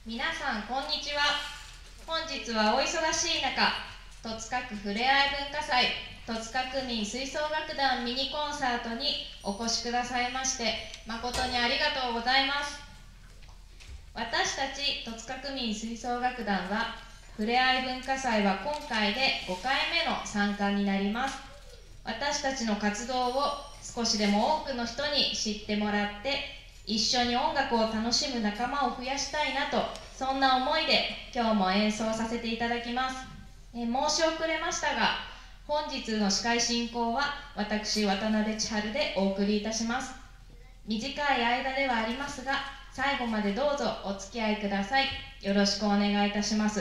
皆さんこんにちは。本日はお忙しい中、戸塚区ふれあい文化祭戸塚区民吹奏楽団ミニコンサートにお越しくださいまして誠にありがとうございます。私たち戸塚区民吹奏楽団はふれあい文化祭は今回で5回目の参加になります。私たちの活動を少しでも多くの人に知ってもらって一緒に音楽を楽しむ仲間を増やしたいなと、そんな思いで今日も演奏させていただきます。申し遅れましたが、本日の司会進行は私渡辺千春でお送りいたします。短い間ではありますが、最後までどうぞお付き合いください。よろしくお願いいたします。さ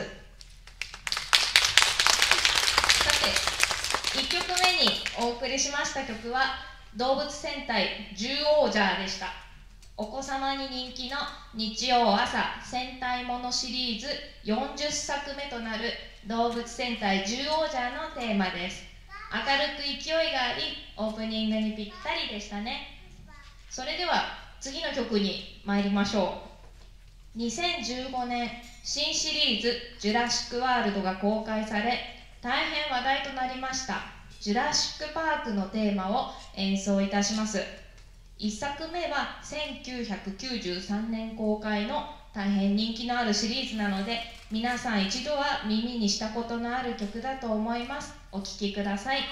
て、1曲目にお送りしました曲は動物戦隊獣王者でした。お子様に人気の日曜朝戦隊ものシリーズ40作目となる動物戦隊獣王者のテーマです。明るく勢いがあり、オープニングにぴったりでしたね。それでは次の曲に参りましょう。2015年新シリーズジュラシックワールドが公開され、大変話題となりましたジュラシックパークのテーマを演奏いたします。1作目は1993年公開の大変人気のあるシリーズなので、皆さん一度は耳にしたことのある曲だと思います。お聴きください。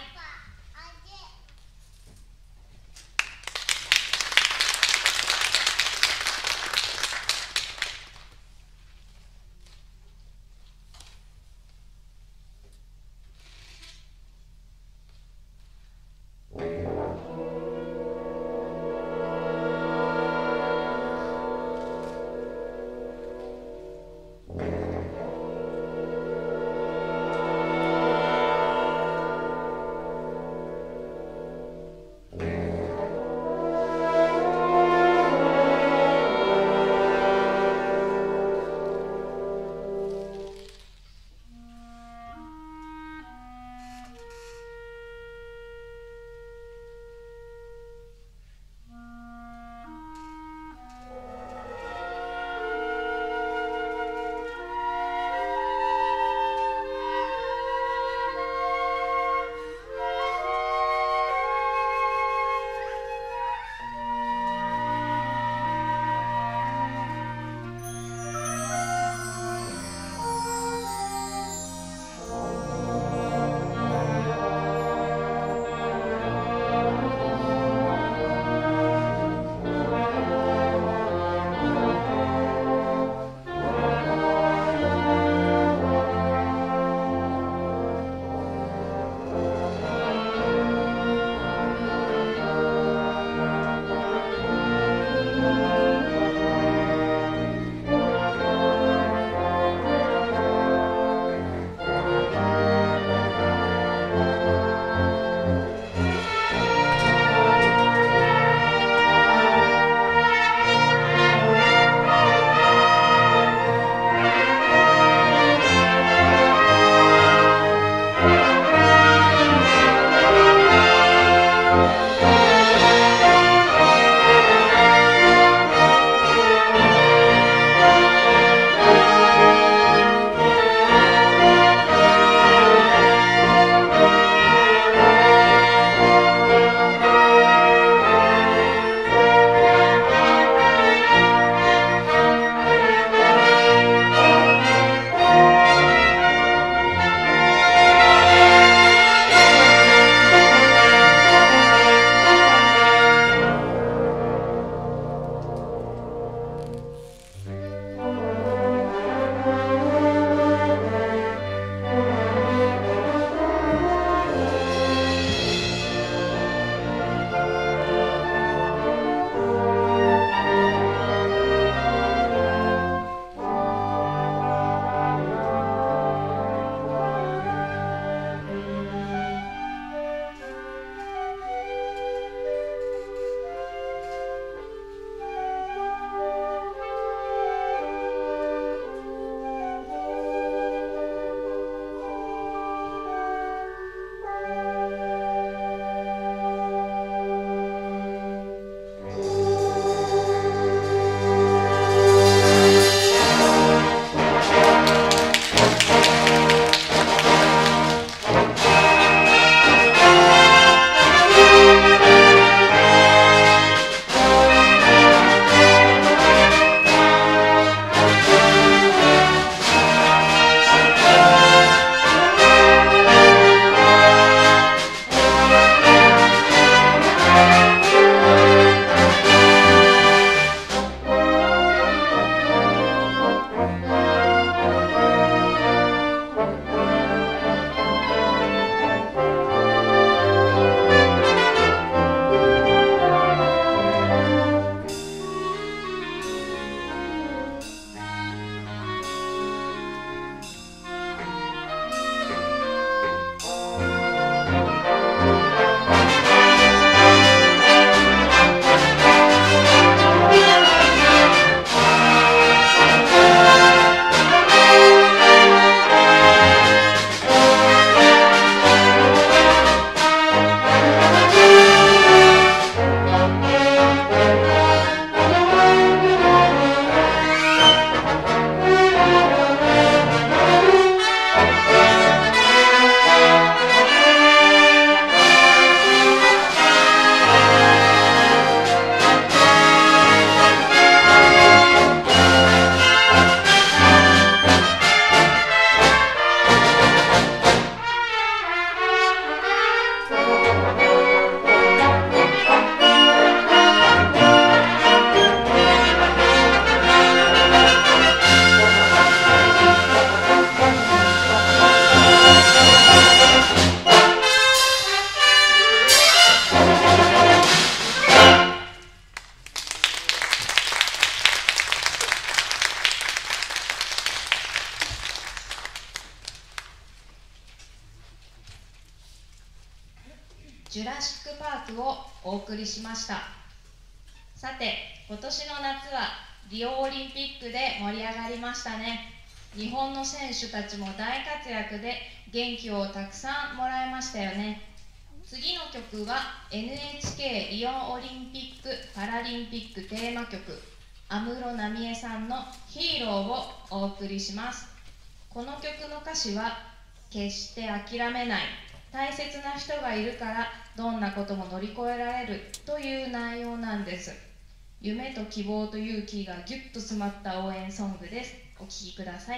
ジュラシックパークをお送りしました。さて、今年の夏はリオオリンピックで盛り上がりましたね。日本の選手たちも大活躍で元気をたくさんもらいましたよね。次の曲は NHK リオオリンピック・パラリンピックテーマ曲、安室奈美恵さんのヒーローをお送りします。この曲の歌詞は、決して諦めない、大切な人がいるからどんなことも乗り越えられるという内容なんです。夢と希望と勇気がぎゅっと詰まった応援ソングです。お聴きください。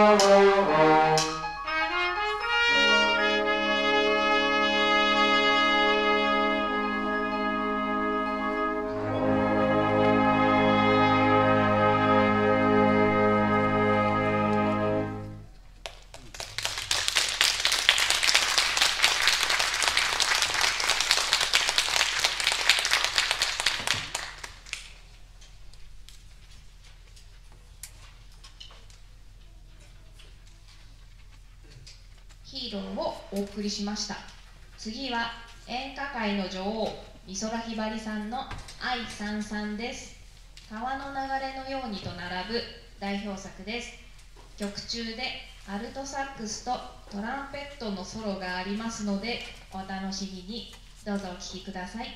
ヒーローをお送りしました。次は演歌界の女王美空ひばりさんの愛燦々です。川の流れのようにと並ぶ代表作です。曲中でアルトサックスとトランペットのソロがありますのでお楽しみに。どうぞお聴きください。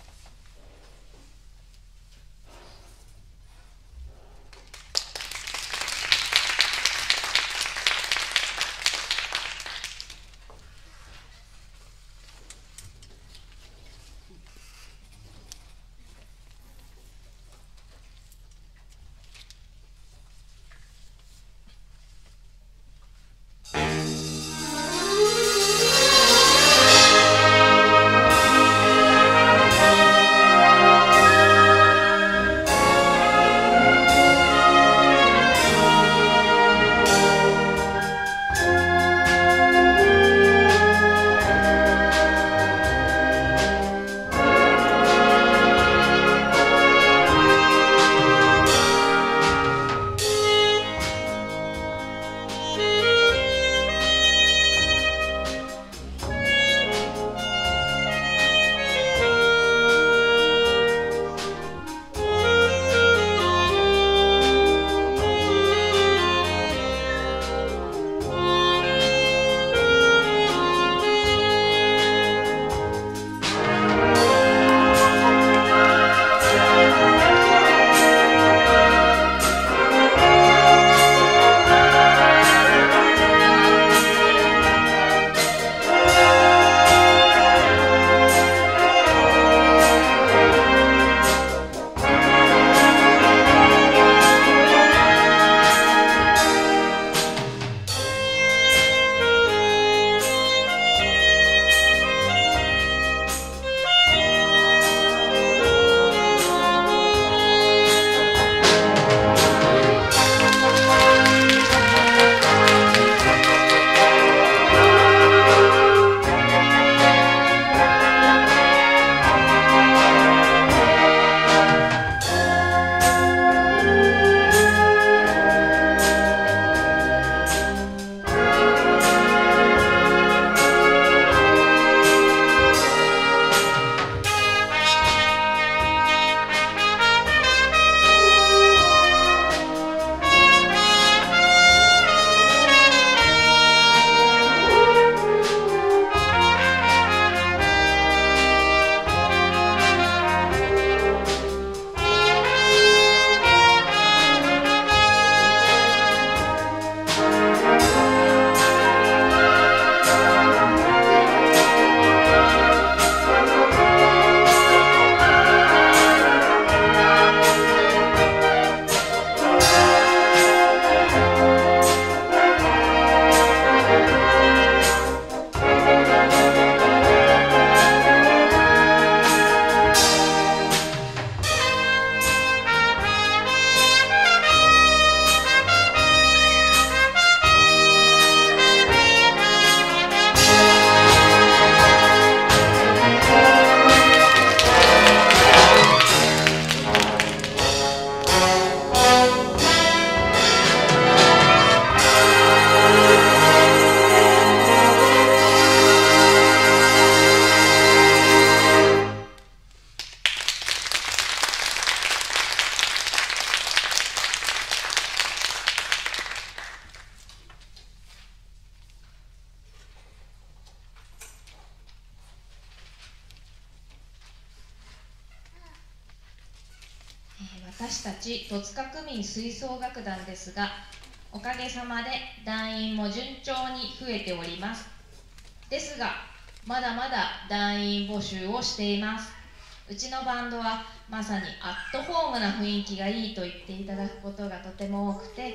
私たち戸塚区民吹奏楽団ですが、おかげさまで団員も順調に増えております。ですが、まだまだ団員募集をしています。うちのバンドはまさにアットホームな雰囲気がいいと言っていただくことがとても多くて、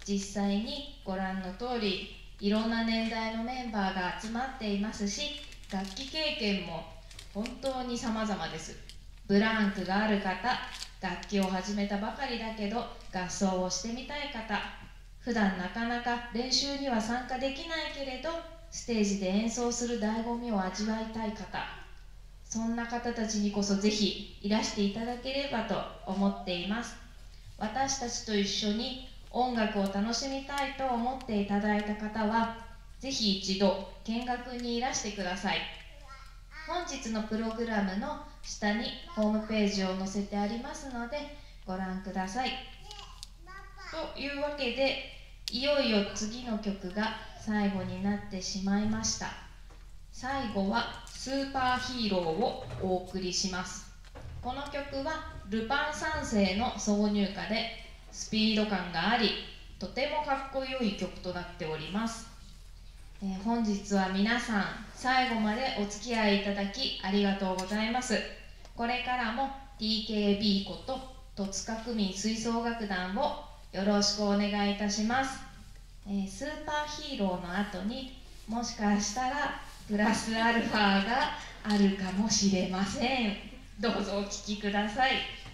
実際にご覧の通りいろんな年代のメンバーが集まっていますし、楽器経験も本当に様々です。ブランクがある方、楽器を始めたばかりだけど合奏をしてみたい方、普段なかなか練習には参加できないけれどステージで演奏する醍醐味を味わいたい方、そんな方たちにこそぜひいらしていただければと思っています。私たちと一緒に音楽を楽しみたいと思っていただいた方はぜひ一度見学にいらしてください。本日のプログラムの下にホームページを載せてありますのでご覧ください。というわけで、いよいよ次の曲が最後になってしまいました。最後はスーパーヒーローをお送りします。この曲はルパン三世の挿入歌でスピード感があり、とてもかっこよい曲となっております。本日は皆さん最後までお付き合いいただきありがとうございます。これからも TKB こと戸塚区民吹奏楽団をよろしくお願いいたします。スーパーヒーローの後にもしかしたらプラスアルファがあるかもしれません。どうぞお聴きください。